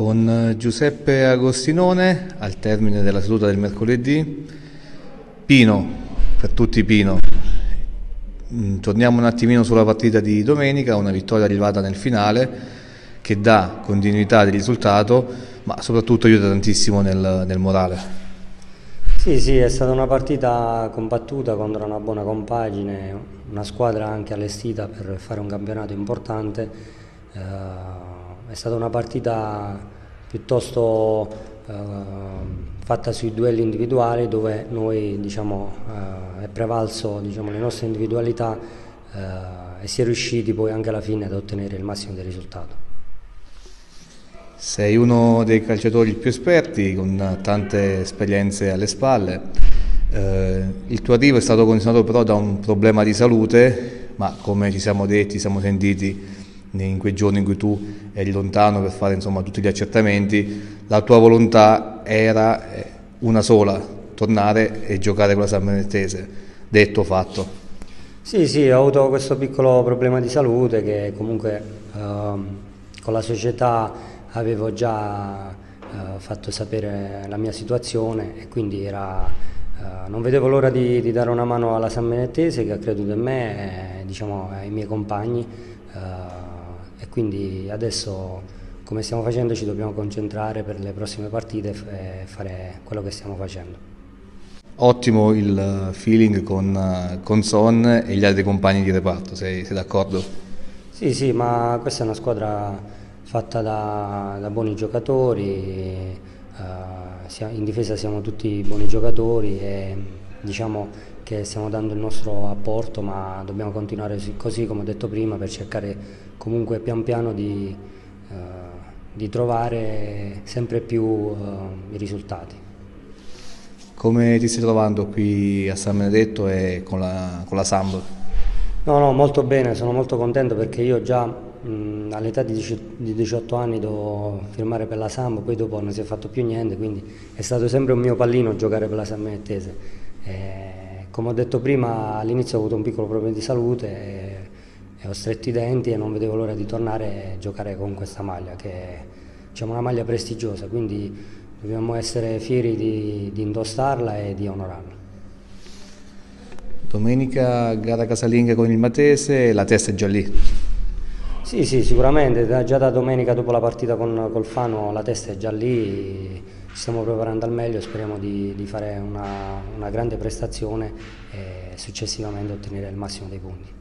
Con Giuseppe Agostinone, al termine della seduta del mercoledì, Pino, per tutti Pino. Torniamo un attimino sulla partita di domenica, una vittoria arrivata nel finale che dà continuità del risultato, ma soprattutto aiuta tantissimo nel morale. Sì, è stata una partita combattuta contro una buona compagine, una squadra anche allestita per fare un campionato importante. È stata una partita piuttosto fatta sui duelli individuali, dove noi è prevalso le nostre individualità e si è riusciti poi anche alla fine ad ottenere il massimo del risultato. Sei uno dei calciatori più esperti, con tante esperienze alle spalle. Il tuo arrivo è stato condizionato però da un problema di salute, ma come ci siamo detti, siamo sentiti in quei giorni in cui tu eri lontano per fare tutti gli accertamenti, la tua volontà era una sola: tornare e giocare con la San Benedettese. Detto, fatto. Sì, ho avuto questo piccolo problema di salute che comunque con la società avevo già fatto sapere la mia situazione, e quindi non vedevo l'ora di dare una mano alla San Benedettese, che ha creduto in me, ai miei compagni, e quindi adesso, come stiamo facendo, ci dobbiamo concentrare per le prossime partite e fare quello che stiamo facendo. Ottimo il feeling con Son e gli altri compagni di reparto, sei d'accordo? Sì, ma questa è una squadra fatta da buoni giocatori, in difesa siamo tutti buoni giocatori e diciamo che stiamo dando il nostro apporto, ma dobbiamo continuare così, come ho detto prima, per cercare comunque pian piano di trovare sempre più i risultati. Come ti stai trovando qui a San Benedetto e con la Samb? No, molto bene, sono molto contento perché io già all'età di 18 anni devo firmare per la Samb, poi dopo non si è fatto più niente, quindi è stato sempre un mio pallino giocare per la San Benedettese. Come ho detto prima, all'inizio ho avuto un piccolo problema di salute e ho stretto i denti e non vedevo l'ora di tornare a giocare con questa maglia, che è una maglia prestigiosa, quindi dobbiamo essere fieri di indossarla e di onorarla. Domenica gara casalinga con il Matese, la testa è già lì. Sì, sicuramente, già da domenica dopo la partita col Fano la testa è già lì, ci stiamo preparando al meglio, speriamo di fare una grande prestazione e successivamente ottenere il massimo dei punti.